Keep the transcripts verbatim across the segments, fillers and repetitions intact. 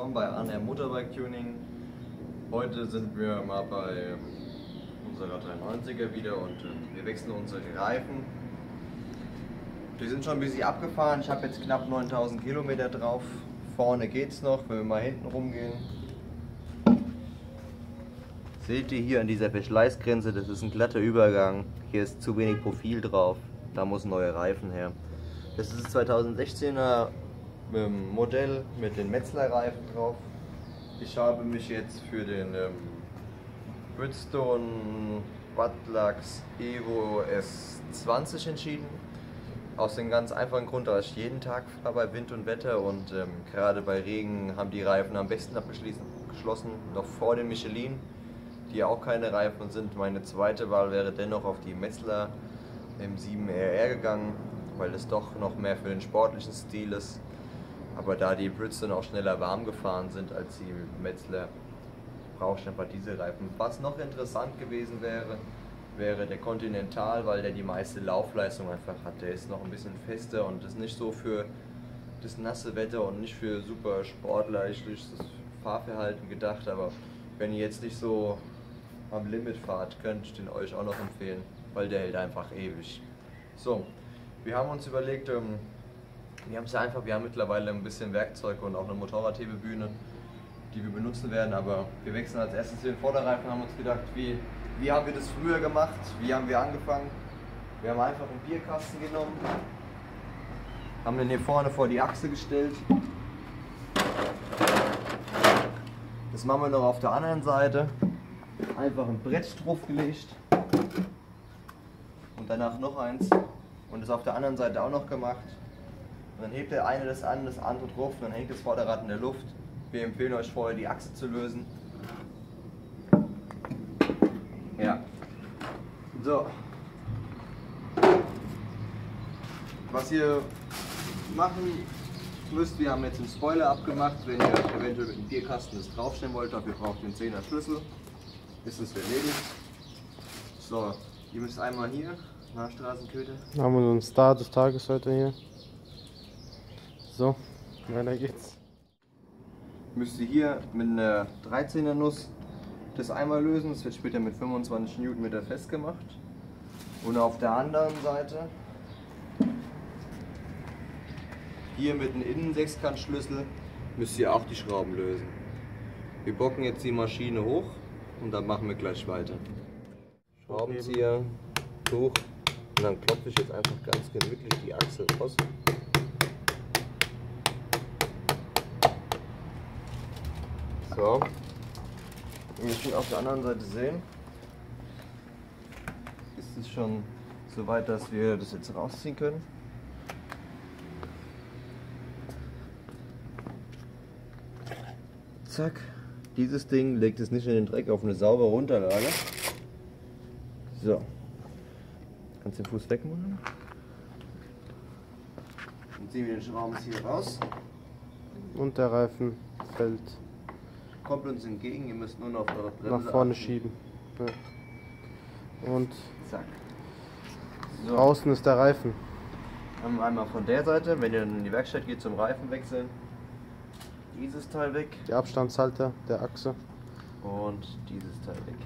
willkommen bei A N R Motorbike Tuning. Heute sind wir mal bei unserer dreiundneunziger wieder und äh, wir wechseln unsere Reifen. Die sind schon ein bisschen abgefahren, ich habe jetzt knapp neuntausend Kilometer drauf. Vorne geht's noch, wenn wir mal hinten rumgehen. Seht ihr hier an dieser Verschleißgrenze, das ist ein glatter Übergang. Hier ist zu wenig Profil drauf, da muss neue Reifen her. Das ist das zweitausendsechzehner ähm, Modell mit den Metzler Reifen drauf. Ich habe mich jetzt für den ähm, Bridgestone Buttlax Evo S zwanzig entschieden. Aus dem ganz einfachen Grund, dass ich jeden Tag fahre bei Wind und Wetter und ähm, gerade bei Regen haben die Reifen am besten abgeschlossen, noch vor dem Michelin, die auch keine Reifen sind. Meine zweite Wahl wäre dennoch auf die Metzler M sieben R R gegangen, weil es doch noch mehr für den sportlichen Stil ist. Aber da die Bridgestone auch schneller warm gefahren sind als die Metzler, brauche ich einfach diese Reifen. Was noch interessant gewesen wäre, wäre der Continental, weil der die meiste Laufleistung einfach hat. Der ist noch ein bisschen fester und ist nicht so für das nasse Wetter und nicht für super sportlich durch das Fahrverhalten gedacht. Aber wenn ihr jetzt nicht so am Limit fahrt, könnt ich den euch auch noch empfehlen, weil der hält einfach ewig. So, wir haben uns überlegt, ähm, wir haben es ja einfach, wir haben mittlerweile ein bisschen Werkzeug und auch eine Motorradhebebühne, die wir benutzen werden, aber wir wechseln als erstes den Vorderreifen und haben uns gedacht, wie, wie haben wir das früher gemacht, wie haben wir angefangen. Wir haben einfach einen Bierkasten genommen, haben den hier vorne vor die Achse gestellt. Das machen wir noch auf der anderen Seite. Einfach ein Brett draufgelegt und danach noch eins und das auf der anderen Seite auch noch gemacht. Und dann hebt der eine das an, das andere drauf und dann hängt das Vorderrad in der Luft. Wir empfehlen euch vorher die Achse zu lösen. Ja. So. Was ihr machen müsst, wir haben jetzt einen Spoiler abgemacht, wenn ihr eventuell mit dem Bierkasten das draufstellen wollt, dafür braucht ihr einen zehner Schlüssel. Ist es erledigt. So, ihr müsst einmal hier nach Straßenköter. Haben wir so einen Star des Tages heute hier. So, weiter geht's. Müsst ihr hier mit einer dreizehner Nuss das einmal lösen. Das wird später mit fünfundzwanzig Newtonmeter festgemacht. Und auf der anderen Seite hier mit einem Innen-Sechskantschlüssel müsst ihr auch die Schrauben lösen. Wir bocken jetzt die Maschine hoch und dann machen wir gleich weiter. Schraubenzieher hoch und dann klopfe ich jetzt einfach ganz gemütlich die Achse raus. So, wie wir schon auf der anderen Seite sehen, ist es schon so weit, dass wir das jetzt rausziehen können. Zack, dieses Ding legt es nicht in den Dreck, auf eine saubere Unterlage. So, kannst den Fuß wegmachen. Dann ziehen wir den Schraubenzieher raus. Und der Reifen fällt. Kommt uns entgegen, ihr müsst nur noch auf eure Bremse Nach vorne achten. schieben. Ja. Und Zack. So. außen ist der Reifen. Haben wir einmal von der Seite, wenn ihr dann in die Werkstatt geht zum Reifen wechseln, dieses Teil weg Die Abstandshalter der Achse. und dieses Teil weg.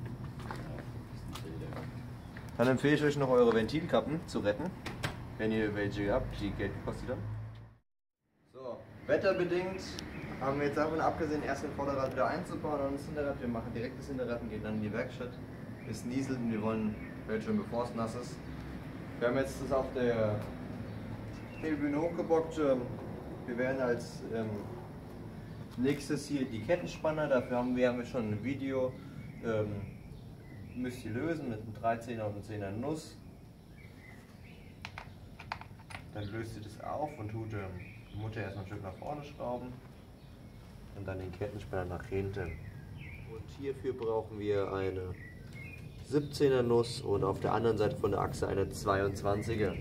Dann empfehle ich euch noch eure Ventilkappen zu retten, wenn ihr welche habt, die Geld gekostet haben. So, wetterbedingt haben wir jetzt davon abgesehen, erst den Vorderrad wieder einzubauen und das Hinterrad. Wir machen direkt das Hinterrad und gehen dann in die Werkstatt. Es nieselt und wir wollen Welt schon bevor es nass ist. Wir haben jetzt das auf der Hebebühne hochgebockt. Wir werden als ähm, nächstes hier die Kettenspanner. Dafür haben wir, haben wir schon ein Video. Ähm, müsst ihr lösen mit einem dreizehner und einem zehner Nuss. Dann löst ihr das auf und tut ähm, die Mutter erstmal ein Stück nach vorne schrauben. Und dann den Kettenspanner nach hinten. Und hierfür brauchen wir eine siebzehner Nuss und auf der anderen Seite von der Achse eine zweiundzwanziger.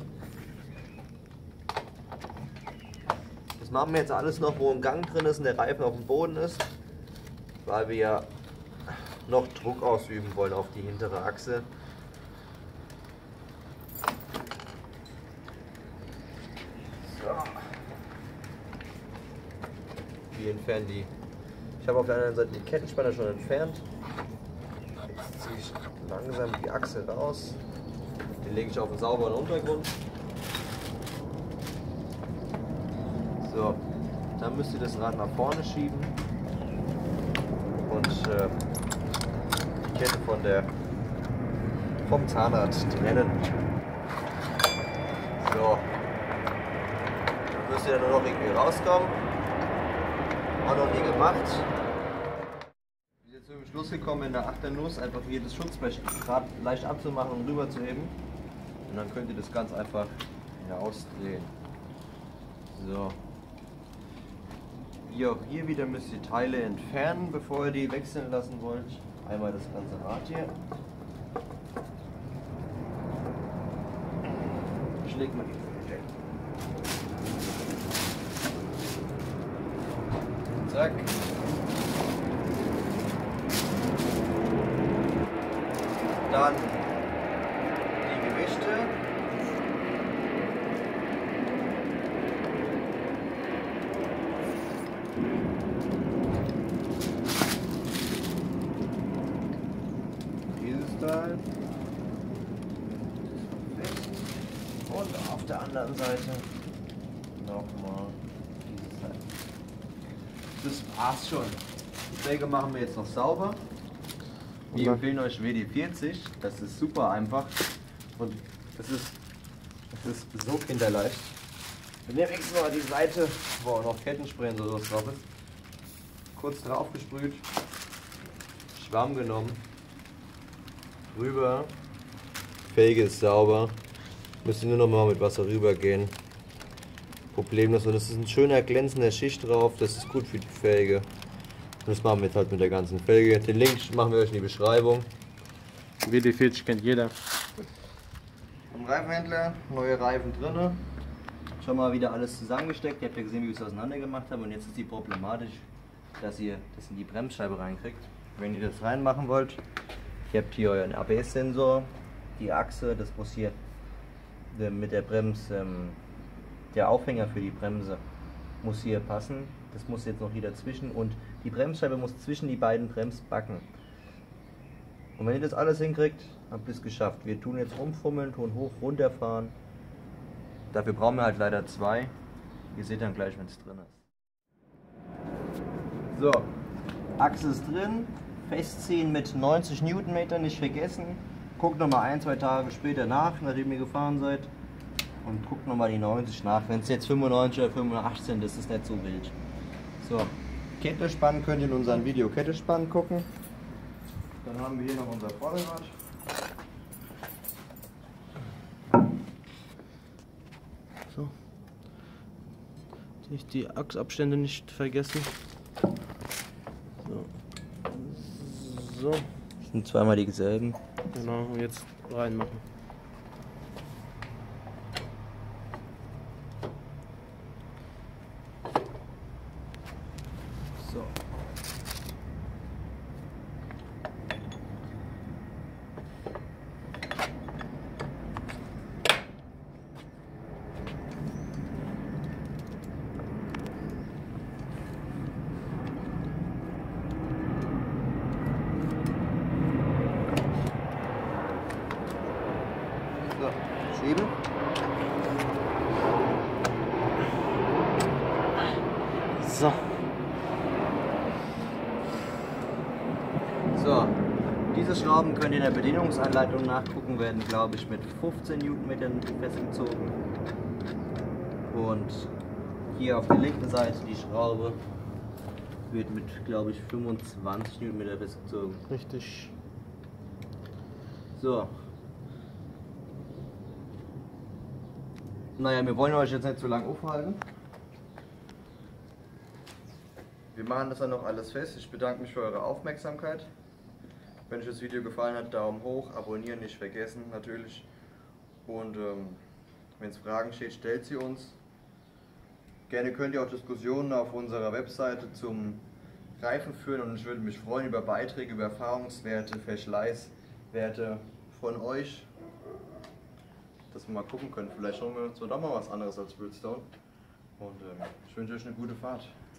Das machen wir jetzt alles noch, wo ein Gang drin ist und der Reifen auf dem Boden ist, weil wir ja noch Druck ausüben wollen auf die hintere Achse. So. Wir entfernen die. Ich habe auf der anderen Seite die Kettenspanner schon entfernt. Jetzt ziehe ich langsam die Achse raus. Den lege ich auf einen sauberen Untergrund. So, dann müsst ihr das Rad nach vorne schieben und äh, die Kette von der, vom Zahnrad trennen. So, dann müsst ihr dann nur noch irgendwie rauskommen. Auch noch nie gemacht. Wir sind jetzt zum Schluss gekommen in der Achternuss, einfach jedes Schutzblech gerade leicht abzumachen und rüber zu heben. Und dann könnt ihr das ganz einfach wieder ausdrehen. So. Hier auch hier wieder müsst ihr Teile entfernen, bevor ihr die wechseln lassen wollt. Einmal das ganze Rad hier. Schlägt man die Fläche. Zack. Dann die Gewichte. Dieses Teil. Und auf der anderen Seite nochmal dieses Teil. Das war's schon. Die Felge machen wir jetzt noch sauber. Wir empfehlen euch W D vierzig. Das ist super einfach. Und das ist, das ist so kinderleicht. Wir nehmen extra mal die Seite, wo auch noch Kettenspray und sowas drauf ist. Kurz drauf gesprüht. Schwamm genommen. Rüber. Felge ist sauber. Müsst ihr nur noch mal mit Wasser rübergehen. Problemlos. Und es ist ein schöner glänzender Schicht drauf. Das ist gut für die Felge. Und das machen wir jetzt halt mit der ganzen Felge. Den Link machen wir euch in die Beschreibung. W D vierzig kennt jeder. Im Reifenhändler, neue Reifen drin. Schon mal wieder alles zusammengesteckt. Ihr habt ja gesehen, wie wir es auseinander gemacht haben. Und jetzt ist die problematisch, dass ihr das in die Bremsscheibe reinkriegt. Wenn ihr das reinmachen wollt, ihr habt hier euren A B S-Sensor, die Achse, das muss hier mit der Bremse, der Aufhänger für die Bremse muss hier passen. Das muss jetzt noch hier dazwischen und die Bremsscheibe muss zwischen die beiden Bremsbacken. Und wenn ihr das alles hinkriegt, habt ihr es geschafft. Wir tun jetzt rumfummeln, tun hoch, runter fahren. Dafür brauchen wir halt leider zwei. Ihr seht dann gleich, wenn es drin ist. So, Achse ist drin. Festziehen mit neunzig Newtonmeter, nicht vergessen. Guckt nochmal ein, zwei Tage später nach, nachdem ihr gefahren seid. Und guckt nochmal die neunzig nach. Wenn es jetzt fünfundneunzig oder fünfundachtzig sind, ist es nicht so wild. So, Kette spannen könnt ihr in unserem Video Kette spannen gucken. Dann haben wir hier noch unser Vorderrad. So. Nicht die Achsabstände nicht vergessen. So. So. Das sind zweimal dieselben. Genau, und jetzt reinmachen. So. So, schieben. So. So, diese Schrauben könnt ihr in der Bedienungsanleitung nachgucken, werden glaube ich mit fünfzehn Newtonmetern festgezogen. Und hier auf der linken Seite die Schraube wird mit glaube ich fünfundzwanzig Newtonmeter festgezogen. Richtig. So. Naja, wir wollen euch jetzt nicht zu lange aufhalten. Wir machen das dann noch alles fest. Ich bedanke mich für eure Aufmerksamkeit. Wenn euch das Video gefallen hat, Daumen hoch, abonnieren nicht vergessen natürlich. Und ähm, wenn es Fragen steht, stellt sie uns. Gerne könnt ihr auch Diskussionen auf unserer Webseite zum Reifen führen und ich würde mich freuen über Beiträge, über Erfahrungswerte, Verschleißwerte von euch. Dass wir mal gucken können, vielleicht holen wir uns doch mal was anderes als Bridgestone. Und ähm, ich wünsche euch eine gute Fahrt.